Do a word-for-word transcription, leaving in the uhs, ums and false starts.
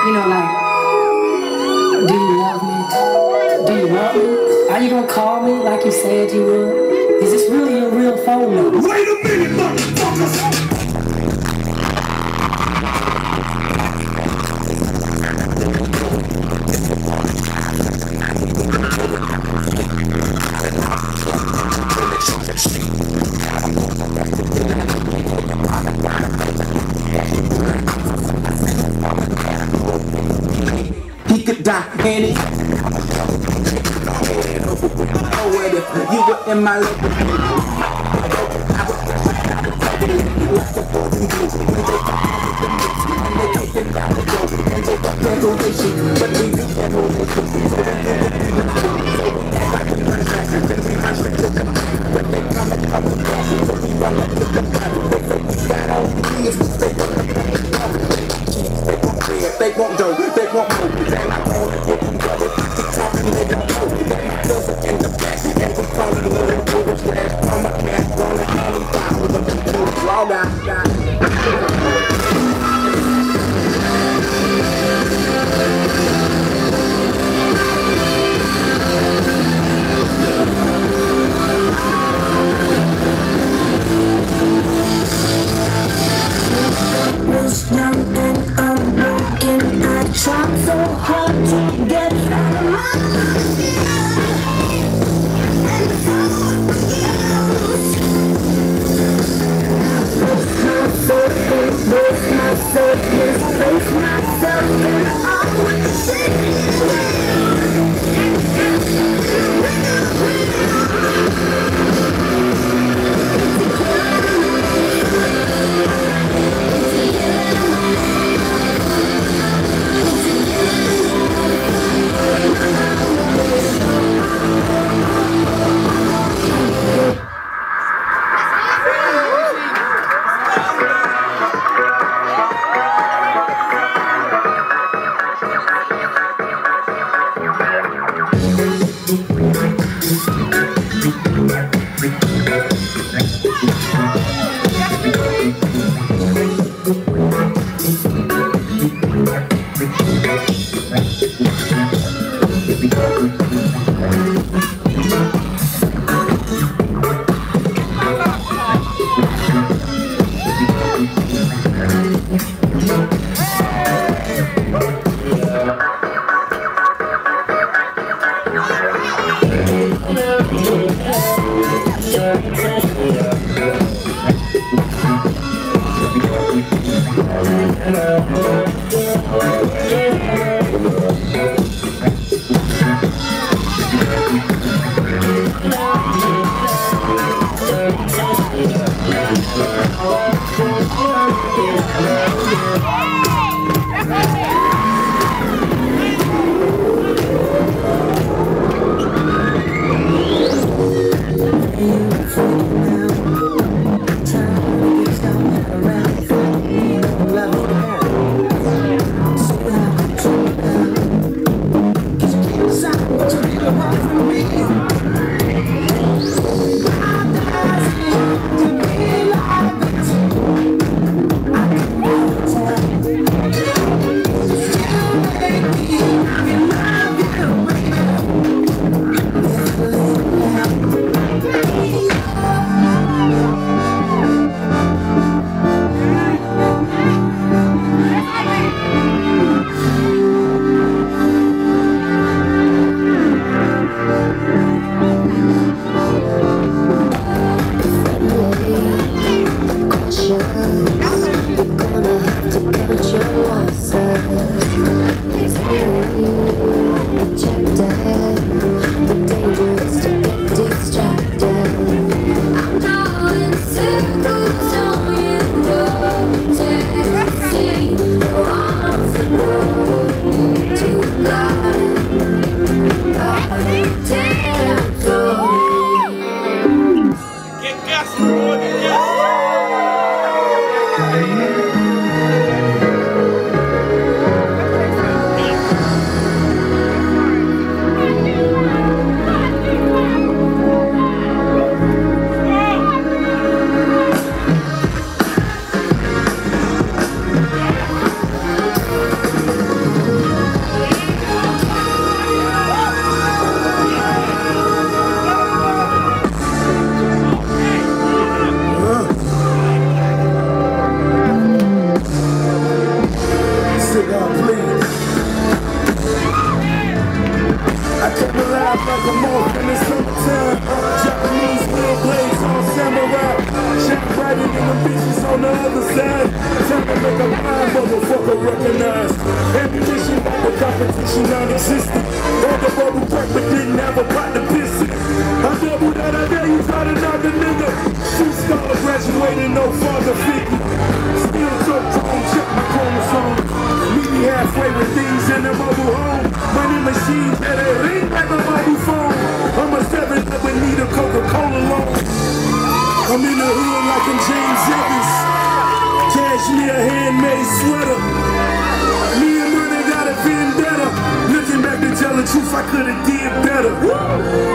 You know, like, do you love me? Do you want me? Are you gonna call me like you said you would? Is this really your real phone number? Wait a minute, motherfuckers! He could die any. Oh, wait, if you were in my life. They won't do, they won't move. They not gonna get them brother. Keep talking, they don't know. They not doesn't in the back. And we call it a little bit of slash. I'm a cat, gonna have them five with them. All guys, guys. Was young and unbroken. I tried so hard to God, please. I come alive like a moth in the summertime. Japanese wheel blades on samurai. Shine brighter than the bitches on the other side. Time to make a mind motherfucker recognize. Ammunition like the competition non-existent. All the bubble crack but didn't have a pot to piss it. I doubled that, I dare you try to knock a nigga. Two scholar graduated, no father figure. Still dope tone, check my chromosomes. Meet me halfway with things in the mobile home. Money machines that ain't ring like a mobile phone. I'm a seven that would need a Coca-Cola loan. I'm in the hood like I'm James Evans. Cashmere handmade sweater. Me and Murder got a vendetta. Looking back to tell the truth, I could've did better.